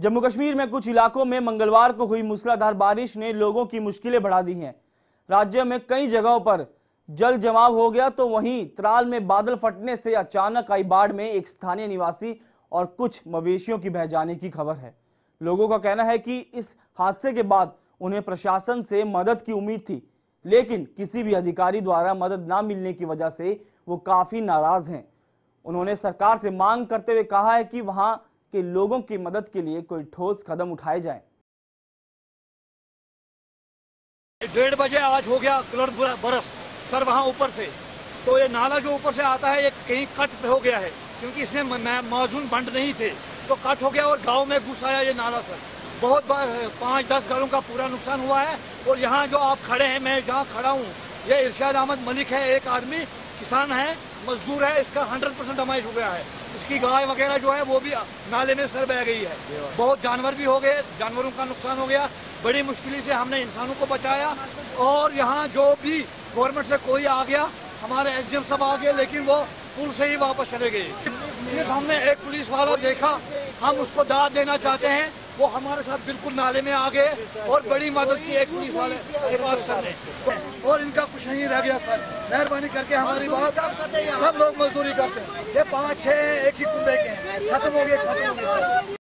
जम्मू कश्मीर में कुछ इलाकों में मंगलवार को हुई मूसलाधार बारिश ने लोगों की मुश्किलें बढ़ा दी हैं। राज्य में कई जगहों पर जल जमाव हो गया तो वहीं त्राल में बादल फटने से अचानक आई बाढ़ में एक स्थानीय निवासी और कुछ मवेशियों की बह जाने की खबर है। लोगों का कहना है कि इस हादसे के बाद उन्हें प्रशासन से मदद की उम्मीद थी, लेकिन किसी भी अधिकारी द्वारा मदद न मिलने की वजह से वो काफी नाराज हैं। उन्होंने सरकार से मांग करते हुए कहा है कि वहां के लोगों की मदद के लिए कोई ठोस कदम उठाए जाएं। 1:30 बजे आज हो गया बरस सर वहाँ ऊपर से, तो ये नाला जो ऊपर से आता है ये कहीं कट हो गया है, क्योंकि इसमें मौजूद बंद नहीं थे तो कट हो गया और गांव में घुस आया ये नाला सर। बहुत 5-10 घरों का पूरा नुकसान हुआ है। और यहाँ जो आप खड़े हैं, मैं जहाँ खड़ा हूँ, ये इरशाद अहमद मलिक है, एक आदमी किसान है, मजदूर है, इसका 100% डैमेज हो गया है। इसकी गाय वगैरह जो है वो भी नाले में सर बह गई है। बहुत जानवर भी हो गए, जानवरों का नुकसान हो गया। बड़ी मुश्किल से हमने इंसानों को बचाया और यहाँ जो भी गवर्नमेंट से कोई आ गया, हमारे एसडीएम सब आ गए, लेकिन वो पुल से ही वापस चले गए। सिर्फ हमने एक पुलिस वाला देखा, हम उसको दाद देना चाहते हैं, वो हमारे साथ बिल्कुल नाले में आ गए और बड़ी मदद की एक पुलिस वाले एक अफसर ने, और इनका कुछ नहीं रह गया सर। मेहरबानी करके हमारी बात, सब लोग मजदूरी करते हैं, ये 5-6 एक ही कुंबे के हैं, खत्म हो गए।